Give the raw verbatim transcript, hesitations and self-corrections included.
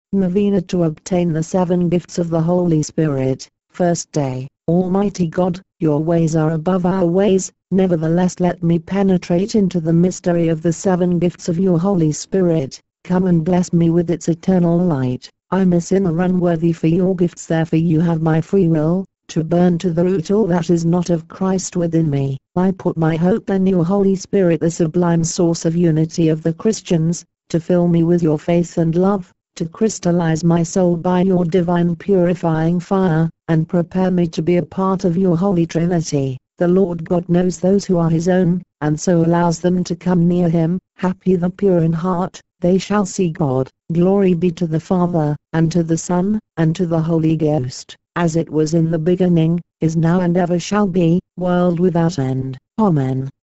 Novena to obtain the seven gifts of the Holy Spirit. First day. Almighty God, your ways are above our ways, nevertheless let me penetrate into the mystery of the seven gifts of your Holy Spirit. Come and bless me with its eternal light. I'm a sinner unworthy for your gifts, therefore you have my free will, to burn to the root all that is not of Christ within me. I put my hope in your Holy Spirit, the sublime source of unity of the Christians, to fill me with your faith and love, to crystallize my soul by your divine purifying fire, and prepare me to be a part of your Holy Trinity. The Lord God knows those who are his own, and so allows them to come near him. Happy the pure in heart, they shall see God. Glory be to the Father, and to the Son, and to the Holy Ghost, as it was in the beginning, is now and ever shall be, world without end. Amen.